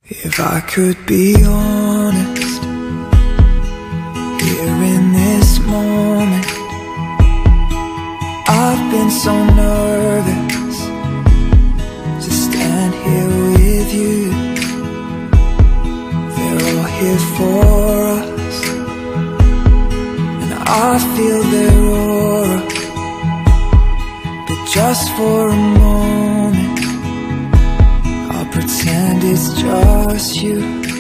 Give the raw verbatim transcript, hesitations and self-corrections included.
If I could be honest, here in this moment, I've been so nervous to stand here with you. They're all here for us, and I feel their aura. But just for a moment, I'll pretend it's just you.